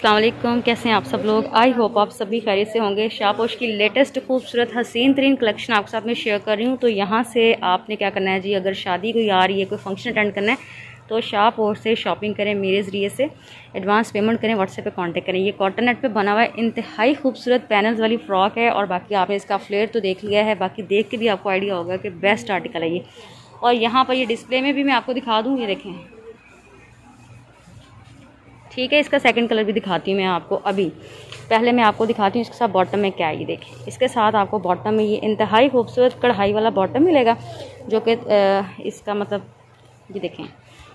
अस्सलाम वालेकुम, कैसे हैं आप सब लोग। आई होप आप सभी खैरियत से होंगे। शापोश की लेटेस्ट खूबसूरत हसीन तरीन कलेक्शन आपके साथ में शेयर कर रही हूँ। तो यहाँ से आपने क्या करना है जी, अगर शादी कोई आ रही है, कोई फंक्शन अटेंड करना है तो शापोश से शॉपिंग करें मेरे ज़रिए से। एडवांस पेमेंट करें, व्हाट्सएप पे कांटेक्ट करें। ये कॉटन नेट पे बना हुआ है, इंतहाई खूबसूरत पैनल्स वाली फ़्रॉक है। और बाकी आपने इसका फ्लेयर तो देख लिया है, बाकी देख के भी आपको आइडिया होगा कि बेस्ट आर्टिकल है ये। और यहाँ पर ये डिस्प्ले में भी मैं आपको दिखा दूँ, ये देखें, ठीक है। इसका सेकंड कलर भी दिखाती हूँ मैं आपको। अभी पहले मैं आपको दिखाती हूँ इसके साथ बॉटम में क्या है। ये देखें, इसके साथ आपको बॉटम में ये इंतहाई खूबसूरत कढ़ाई वाला बॉटम मिलेगा, जो कि इसका मतलब ये देखें,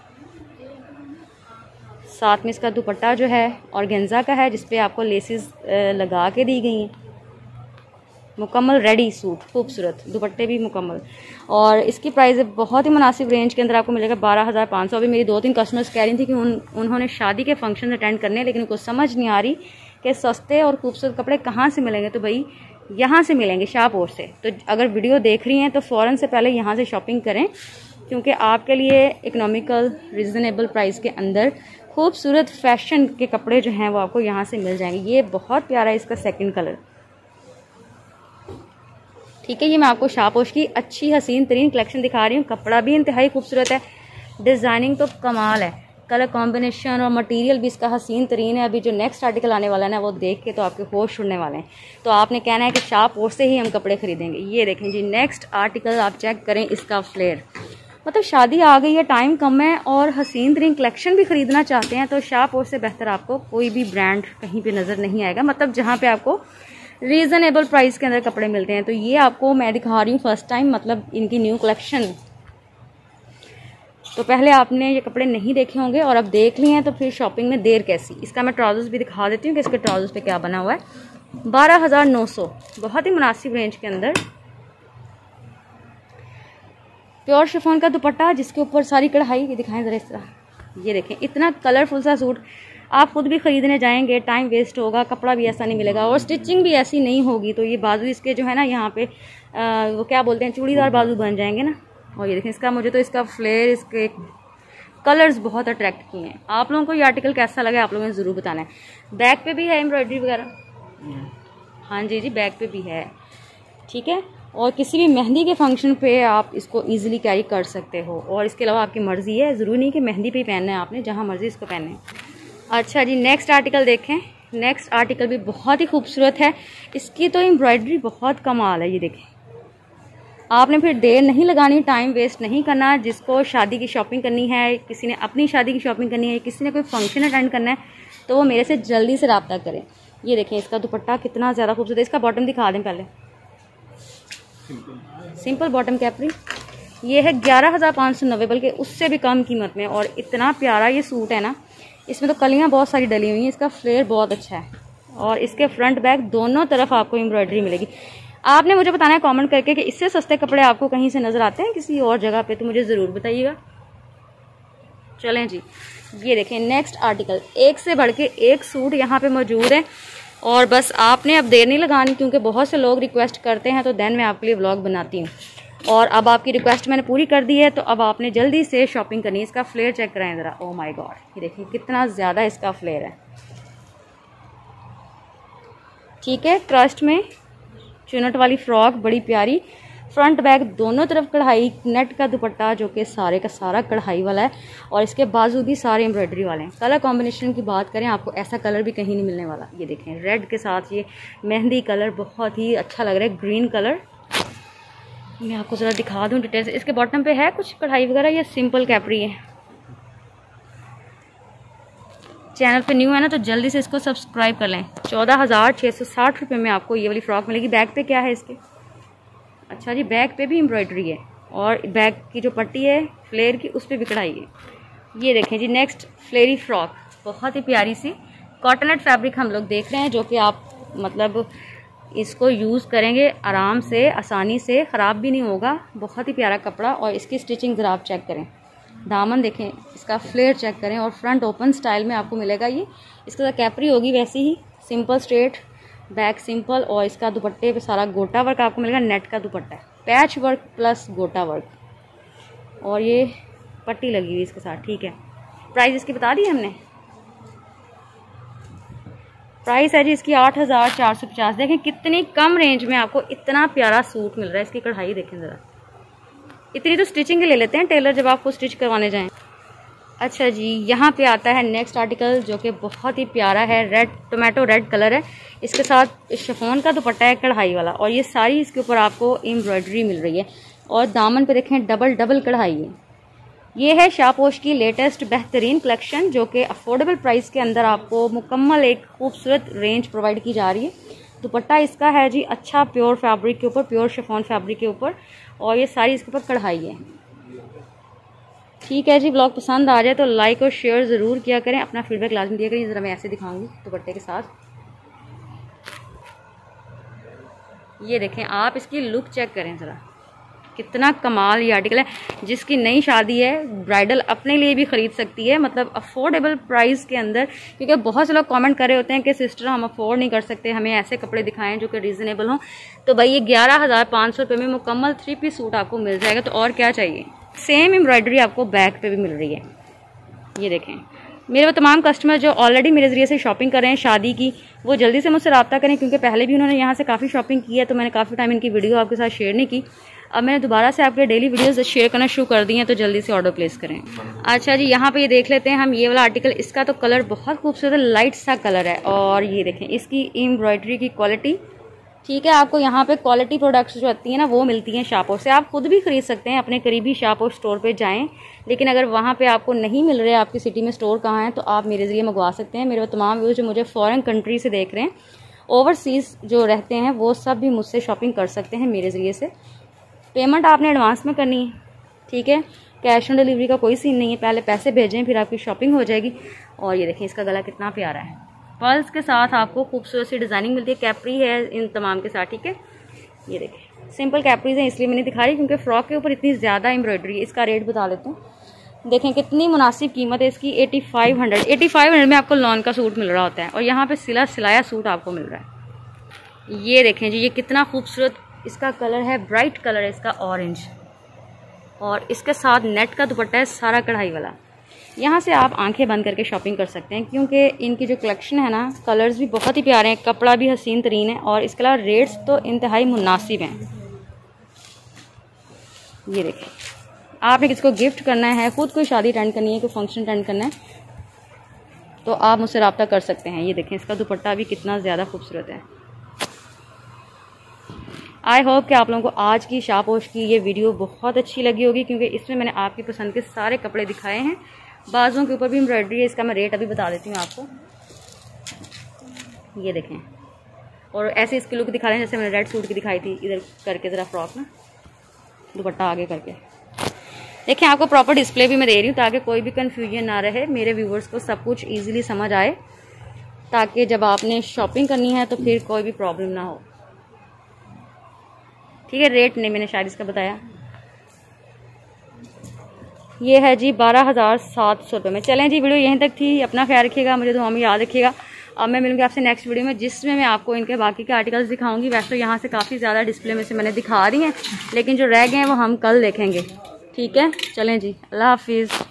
साथ में इसका दुपट्टा जो है ऑर्गेन्जा का है, जिसपे आपको लेसेस लगा के दी गई हैं। मुकम्मल रेडी सूट, खूबसूरत दुपट्टे भी मुकम्मल। और इसकी प्राइस बहुत ही मुनासिब रेंज के अंदर आपको मिलेगा 12,500। अभी मेरी 2-3 कस्टमर्स कह रही थी कि उन्होंने शादी के फंक्शन अटेंड करने हैं, लेकिन उनको समझ नहीं आ रही कि सस्ते और खूबसूरत कपड़े कहाँ से मिलेंगे। तो भाई यहाँ से मिलेंगे, शापोश से। तो अगर वीडियो देख रही हैं तो फ़ौरन से पहले यहाँ से शॉपिंग करें, क्योंकि आपके लिए इकनॉमिकल रिजनेबल प्राइस के अंदर खूबसूरत फैशन के कपड़े जो हैं वो आपको यहाँ से मिल जाएंगे। ये बहुत प्यारा है इसका सेकंड कलर, ठीक है। ये मैं आपको शापोश की अच्छी हसीन तरीन कलेक्शन दिखा रही हूँ। कपड़ा भी इंतहाई खूबसूरत है, डिज़ाइनिंग तो कमाल है, कलर कॉम्बिनेशन और मटेरियल भी इसका हसीन तरीन है। अभी जो नेक्स्ट आर्टिकल आने वाला है ना, वो देख के तो आपके होश उड़ने वाले हैं। तो आपने कहना है कि शापोश से ही हम कपड़े खरीदेंगे। ये देखें जी, नेक्स्ट आर्टिकल आप चेक करें, इसका फ्लेयर। मतलब शादी आ गई है, टाइम कम है और हसीन तरीन कलेक्शन भी ख़रीदना चाहते हैं, तो शापोश से बेहतर आपको कोई भी ब्रांड कहीं पर नज़र नहीं आएगा। मतलब जहाँ पर आपको रीज़नेबल प्राइस के अंदर कपड़े मिलते हैं। तो ये आपको मैं दिखा रही हूँ फर्स्ट टाइम, मतलब इनकी न्यू कलेक्शन। तो पहले आपने ये कपड़े नहीं देखे होंगे और अब देख लिए हैं, तो फिर शॉपिंग में देर कैसी। इसका मैं ट्राउजर्स भी दिखा देती हूँ कि इसके ट्राउजर्स पे क्या बना हुआ है। 12,900, बहुत ही मुनासिब रेंज के अंदर। प्योर शिफॉन का दुपट्टा, जिसके ऊपर सारी कढ़ाई। ये दिखाएं ज़रा इस तरह, ये देखें, इतना कलरफुल सा सूट। आप खुद भी ख़रीदने जाएंगे, टाइम वेस्ट होगा, कपड़ा भी ऐसा नहीं मिलेगा और स्टिचिंग भी ऐसी नहीं होगी। तो ये बाजू इसके जो है ना, यहाँ पे वो क्या बोलते हैं, चूड़ीदार बाजू बन जाएंगे ना। और ये देखें, इसका मुझे तो इसका फ्लेयर, इसके कलर्स बहुत अट्रैक्ट किए हैं। आप लोगों को ये आर्टिकल कैसा लगा आप लोगों ने ज़रूर बताना है। बैक पे भी है एम्ब्रॉयडरी वगैरह, हाँ जी जी, बैक पे भी है, ठीक है। और किसी भी मेहंदी के फंक्शन पे आप इसको इजीली कैरी कर सकते हो। और इसके अलावा आपकी मर्ज़ी है, ज़रूरी नहीं कि मेहंदी पे ही पहनना है आपने, जहाँ मर्ज़ी इसको पहनना है। अच्छा जी, नेक्स्ट आर्टिकल देखें। नेक्स्ट आर्टिकल भी बहुत ही खूबसूरत है, इसकी तो एम्ब्रॉयडरी बहुत कमाल है। ये देखें, आपने फिर देर नहीं लगानी, टाइम वेस्ट नहीं करना। जिसको शादी की शॉपिंग करनी है, किसी ने अपनी शादी की शॉपिंग करनी है, किसी ने कोई फंक्शन अटेंड करना है, तो वो मेरे से जल्दी से रब्ता करें। ये देखें, इसका दुपट्टा कितना ज़्यादा खूबसूरत है। इसका बॉटम दिखा दें पहले, सिंपल बॉटम कैपरी। ये है 11,590, बल्कि उससे भी कम कीमत में। और इतना प्यारा ये सूट है ना, इसमें तो कलियां बहुत सारी डली हुई हैं। इसका फ्लेयर बहुत अच्छा है और इसके फ्रंट बैक दोनों तरफ आपको एम्ब्रॉयडरी मिलेगी। आपने मुझे बताना है कमेंट करके कि इससे सस्ते कपड़े आपको कहीं से नज़र आते हैं किसी और जगह पे, तो मुझे ज़रूर बताइएगा। चलें जी, ये देखें नेक्स्ट आर्टिकल। एक से बढ़ के एक सूट यहाँ पे मौजूद है। और बस आपने अब देर नहीं लगानी, क्योंकि बहुत से लोग रिक्वेस्ट करते हैं, तो देन मैं आपके लिए व्लॉग बनाती हूँ। और अब आपकी रिक्वेस्ट मैंने पूरी कर दी है, तो अब आपने जल्दी से शॉपिंग करनी है। इसका फ्लेयर चेक कराएं ज़रा। ओह माय गॉड, ये देखिए कितना ज़्यादा इसका फ्लेयर है, ठीक है। क्रस्ट में चुनट वाली फ्रॉक, बड़ी प्यारी, फ्रंट बैक दोनों तरफ कढ़ाई, नेट का दुपट्टा जो कि सारे का सारा कढ़ाई वाला है। और इसके बाजू भी सारे एम्ब्रॉयडरी वाले हैं। कलर कॉम्बिनेशन की बात करें, आपको ऐसा कलर भी कहीं नहीं मिलने वाला। ये देखें, रेड के साथ ये मेहंदी कलर बहुत ही अच्छा लग रहा है, ग्रीन कलर। मैं आपको ज़रा दिखा दूँ डिटेल से। इसके बॉटम पे है कुछ कढ़ाई वगैरह, ये सिंपल कैपरी है। चैनल पे न्यू है ना, तो जल्दी से इसको सब्सक्राइब कर लें। 14,660 रुपये में आपको ये वाली फ्रॉक मिलेगी। बैक पे क्या है इसके, अच्छा जी, बैक पे भी एम्ब्रॉयडरी है और बैक की जो पट्टी है फ्लेयर की, उस पर भी कढ़ाई है। ये देखें जी, नेक्स्ट फ्लेयरी फ्रॉक, बहुत ही प्यारी सी कॉटनेट फैब्रिक हम लोग देख रहे हैं, जो कि आप मतलब इसको यूज़ करेंगे आराम से, आसानी से, ख़राब भी नहीं होगा। बहुत ही प्यारा कपड़ा। और इसकी स्टिचिंग ज़रा आप चेक करें, दामन देखें, इसका फ्लेयर चेक करें। और फ्रंट ओपन स्टाइल में आपको मिलेगा ये। इसके साथ कैपरी होगी वैसी ही, सिंपल स्ट्रेट, बैक सिंपल। और इसका दुपट्टे पे सारा गोटा वर्क आपको मिलेगा, नेट का दुपट्टा है, पैच वर्क प्लस गोटा वर्क। और ये पट्टी लगी हुई इसके साथ, ठीक है। प्राइस इसकी बता दी हमने, प्राइस है जी इसकी 8,450। देखें कितनी कम रेंज में आपको इतना प्यारा सूट मिल रहा है। इसकी कढ़ाई देखें ज़रा, इतनी तो स्टिचिंग के ले लेते हैं टेलर जब आपको स्टिच करवाने जाएं। अच्छा जी, यहाँ पे आता है नेक्स्ट आर्टिकल जो कि बहुत ही प्यारा है, रेड टोमेटो रेड कलर है। इसके साथ शिफॉन का दुपट्टा है कढ़ाई वाला, और ये सारी इसके ऊपर आपको एम्ब्रॉयडरी मिल रही है, और दामन पे देखें डबल डबल कढ़ाई है। ये है शापोश की लेटेस्ट बेहतरीन कलेक्शन जो कि अफोर्डेबल प्राइस के अंदर आपको मुकम्मल एक खूबसूरत रेंज प्रोवाइड की जा रही है। दुपट्टा इसका है जी अच्छा प्योर फैब्रिक के ऊपर, प्योर शिफॉन फैब्रिक के ऊपर, और ये सारी इसके ऊपर कढ़ाई है। ठीक है जी, ब्लॉग पसंद आ जाए तो लाइक और शेयर ज़रूर किया करें, अपना फीडबैक लाजमी दिया करें। ज़रा मैं ऐसे दिखाऊंगी दुपट्टे के साथ, ये देखें आप इसकी लुक चेक करें ज़रा, कितना कमाल ये आर्टिकल है। जिसकी नई शादी है ब्राइडल अपने लिए भी ख़रीद सकती है, मतलब अफोर्डेबल प्राइस के अंदर। क्योंकि बहुत से लोग कमेंट कर रहे होते हैं कि सिस्टर हम अफोर्ड नहीं कर सकते, हमें ऐसे कपड़े दिखाएं जो कि रीज़नेबल हों। तो भाई ये 11,500 रुपये में मुकम्मल 3 पीस सूट आपको मिल जाएगा, तो और क्या चाहिए। सेम एम्ब्रॉयडरी आपको बैक पे भी मिल रही है। ये देखें, मेरे वो तमाम कस्टमर जो ऑलरेडी मेरे ज़रिए से शॉपिंग कर रहे हैं शादी की, वो जल्दी से मुझसे रब्ता करें, क्योंकि पहले भी उन्होंने यहाँ से काफ़ी शॉपिंग की है, तो मैंने काफ़ी टाइम इनकी वीडियो आपके साथ शेयर नहीं की। अब मैंने दोबारा से आपके डेली वीडियोस शेयर करना शुरू कर दी हैं, तो जल्दी से ऑर्डर प्लेस करें। अच्छा जी, यहाँ पे ये देख लेते हैं हम ये वाला आर्टिकल। इसका तो कलर बहुत खूबसूरत है, लाइट सा कलर है, और ये देखें इसकी एम्ब्रॉयडरी की क्वालिटी। ठीक है, आपको यहाँ पे क्वालिटी प्रोडक्ट्स जो आती हैं ना वो मिलती हैं शापोश से। आप खुद भी खरीद सकते हैं, अपने करीबी शापोश स्टोर पे जाएं, लेकिन अगर वहाँ पे आपको नहीं मिल रहे, आपकी सिटी में स्टोर कहाँ है, तो आप मेरे ज़रिए मंगवा सकते हैं। मेरे तमाम व्यूज़ जो मुझे फ़ॉरेन कंट्री से देख रहे हैं, ओवरसीज़ जो रहते हैं, वो सब भी मुझसे शॉपिंग कर सकते हैं मेरे ज़रिए से। पेमेंट आपने एडवांस में करनी है, ठीक है, कैश ऑन डिलीवरी का कोई सीन नहीं है। पहले पैसे भेजें फिर आपकी शॉपिंग हो जाएगी। और ये देखें इसका गला कितना प्यारा है, पर्ल्स के साथ आपको खूबसूरत सी डिज़ाइनिंग मिलती है। कैप्री है इन तमाम के साथ, ठीक है। ये देखें सिंपल कैप्रीज हैं, इसलिए मैंने दिखाई क्योंकि फ्रॉक के ऊपर इतनी ज़्यादा एम्ब्रॉयडरी है। इसका रेट बता देता हूँ, देखें कितनी मुनासिब कीमत है इसकी। 8500 में आपको लॉन का सूट मिल रहा होता है, और यहाँ पे सिला सिलाया सूट आपको मिल रहा है। ये देखें जी, ये कितना खूबसूरत इसका कलर है, ब्राइट कलर है इसका ऑरेंज, और इसके साथ नेट का दुपट्टा है सारा कढ़ाई वाला। यहाँ से आप आंखें बंद करके शॉपिंग कर सकते हैं, क्योंकि इनकी जो कलेक्शन है ना, कलर्स भी बहुत ही प्यारे हैं, कपड़ा भी हसीन तरीन है, और इसके अलावा रेट्स तो इंतहाई मुनासिब हैं। ये देखें, आपने किसको गिफ्ट करना है, खुद कोई शादी अटेंड करनी है, कोई फंक्शन अटेंड करना है, तो आप मुझसे रब्ता कर सकते हैं। ये देखें इसका दुपट्टा भी कितना ज़्यादा खूबसूरत है। आई होप कि आप लोगों को आज की शापोश की ये वीडियो बहुत अच्छी लगी होगी, क्योंकि इसमें मैंने आपकी पसंद के सारे कपड़े दिखाए हैं। बाजुओं के ऊपर भी एम्ब्रॉयडरी है, इसका मैं रेट अभी बता देती हूँ आपको। ये देखें, और ऐसे इसकी लुक दिखा रहे हैं जैसे मैंने रेड सूट की दिखाई थी, इधर करके ज़रा फ्रॉक में दुपट्टा आगे करके। देखें आपको प्रॉपर डिस्प्ले भी मैं दे रही हूँ, ताकि कोई भी कन्फ्यूजन ना रहे, मेरे व्यूवर्स को सब कुछ ईजिली समझ आए, ताकि जब आपने शॉपिंग करनी है तो फिर कोई भी प्रॉब्लम ना हो। ठीक है, रेट नहीं मैंने शायद इसका बताया, ये है जी 12,700 रुपये में। चलें जी, वीडियो यहीं तक थी। अपना ख्याल रखिएगा, मुझे दुआ में याद रखिएगा। अब मैं मिलूंगी आपसे नेक्स्ट वीडियो में, जिसमें मैं आपको इनके बाकी के आर्टिकल्स दिखाऊंगी। वैसे तो यहाँ से काफ़ी ज़्यादा डिस्प्ले में से मैंने दिखा दी हैं, लेकिन जो रह गए हैं वो हम कल देखेंगे। ठीक है, चलें जी, अल्लाह हाफिज़।